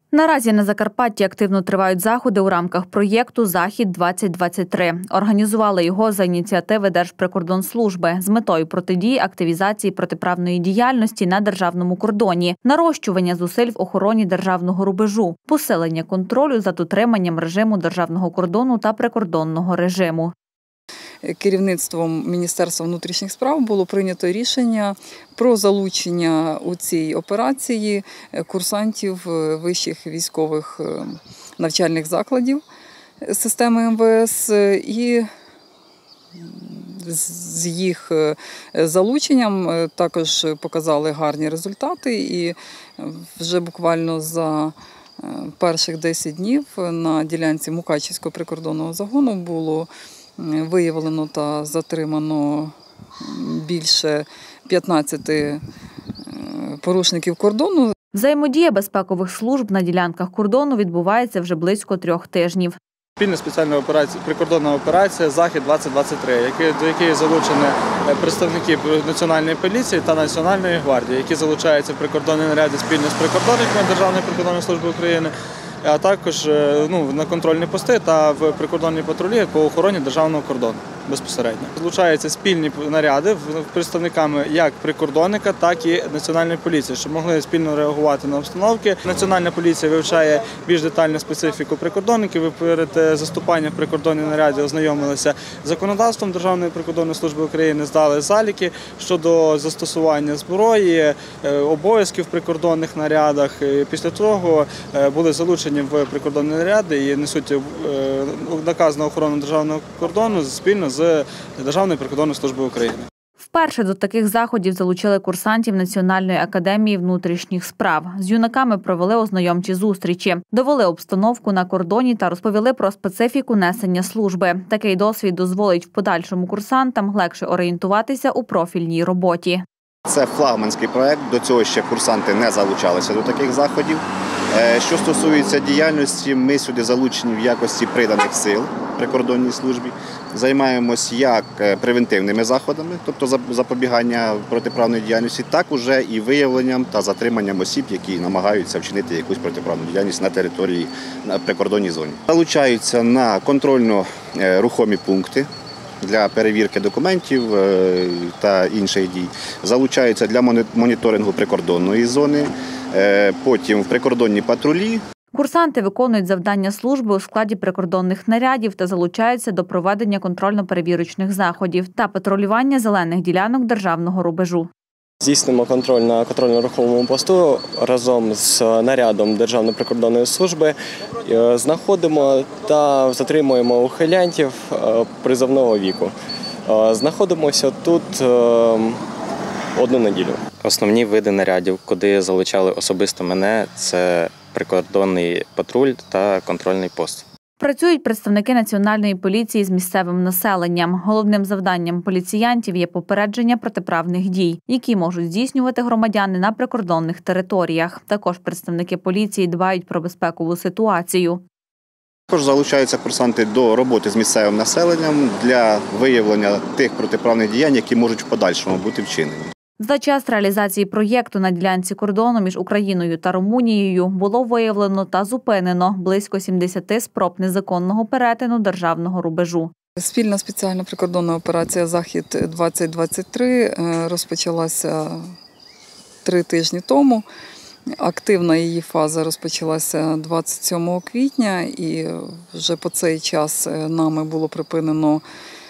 Наразі на Закарпатті активно тривають заходи у рамках проєкту «Захід-2023». Організували його за ініціативи Держприкордонслужби з метою протидії активізації протиправної діяльності на державному кордоні, нарощування зусиль в охороні державного рубежу, посилення контролю за дотриманням режиму державного кордону та прикордонного режиму. Керівництвом Міністерства внутрішніх справ було прийнято рішення про залучення у цій операції курсантів вищих військових навчальних закладів системи МВС і з їх залученням також показали гарні результати і вже буквально за перших 10 днів на ділянці Мукачівського прикордонного загону було виявлено та затримано більше 15 порушників кордону. Взаємодія безпекових служб на ділянках кордону відбувається вже близько 3 тижнів. Спільна спеціальна прикордонна операція «Захід-2023», до якої залучені представники Національної поліції та Національної гвардії, які залучаються в прикордонні наряди спільно з прикордонниками Державної прикордонної служби України, а також на контрольні пости та в прикордонні патрулі по охороні державного кордону безпосередньо. Залучаються спільні наряди представниками як прикордонника, так і Національної поліції, щоб могли спільно реагувати на обстановки. Національна поліція вивчає більш детальну специфіку прикордонників. Перед заступанням в прикордонні наряди ознайомилися з законодавством Державної прикордонної служби України, здали заліки щодо застосування зброї, обов'язків в прикордонних нарядах. Після того були залучені в прикордонні наряди і несуть наказ на охорону державного кордону спільно з Державною прикордонною службою України. Вперше до таких заходів залучили курсантів Національної академії внутрішніх справ. З юнаками провели ознайомчі зустрічі, довели обстановку на кордоні та розповіли про специфіку несення служби. Такий досвід дозволить в подальшому курсантам легше орієнтуватися у профільній роботі. Це флагманський проект, до цього ще курсанти не залучалися до таких заходів. Що стосується діяльності, ми сюди залучені в якості приданих сил прикордонній службі. Займаємось як превентивними заходами, тобто запобігання протиправної діяльності, так уже і виявленням та затриманням осіб, які намагаються вчинити якусь протиправну діяльність на території, на прикордонній зоні. Залучаються на контрольно-рухомі пункти для перевірки документів та інших дій. Залучаються для моніторингу прикордонної зони, потім в прикордонні патрулі. Курсанти виконують завдання служби у складі прикордонних нарядів та залучаються до проведення контрольно-перевірочних заходів та патрулювання зелених ділянок державного рубежу. Здійснюємо контроль на контрольно-рухомому посту разом з нарядом Державної прикордонної служби. Знаходимо та затримуємо ухилянтів призовного віку. Знаходимося тут 1 неділю. Основні види нарядів, куди залучали особисто мене, це прикордонний патруль та контрольний пост. Працюють представники Національної поліції з місцевим населенням. Головним завданням поліціянтів є попередження протиправних дій, які можуть здійснювати громадяни на прикордонних територіях. Також представники поліції дбають про безпекову ситуацію. Також залучаються курсанти до роботи з місцевим населенням для виявлення тих протиправних діянь, які можуть в подальшому бути вчинені. За час реалізації проєкту на ділянці кордону між Україною та Румунією було виявлено та зупинено близько 70 спроб незаконного перетину державного рубежу. Спільна спеціальна прикордонна операція «Захід-2023» розпочалася 3 тижні тому. Активна її фаза розпочалася 27 квітня і вже по цей час нами було припинено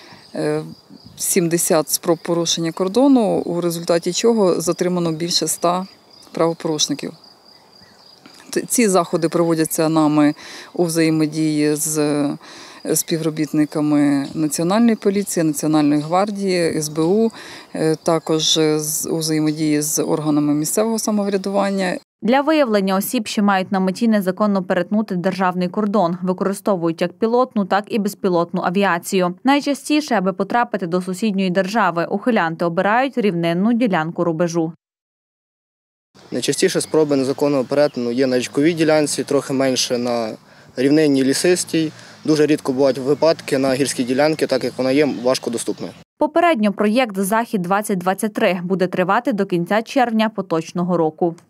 70 спроб порушення кордону, у результаті чого затримано більше 100 правопорушників. Ці заходи проводяться нами у взаємодії з співробітниками Національної поліції, Національної гвардії, СБУ, також у взаємодії з органами місцевого самоврядування. Для виявлення осіб, що мають на меті незаконно перетнути державний кордон, використовують як пілотну, так і безпілотну авіацію. Найчастіше, аби потрапити до сусідньої держави, ухилянти обирають рівнинну ділянку рубежу. Найчастіше спроби незаконного перетину є на річковій ділянці, трохи менше на рівнинній лісистій. Дуже рідко бувають випадки на гірській ділянці, так як вона є важкодоступною. Попередньо проєкт «Захід-2023» буде тривати до кінця червня поточного року.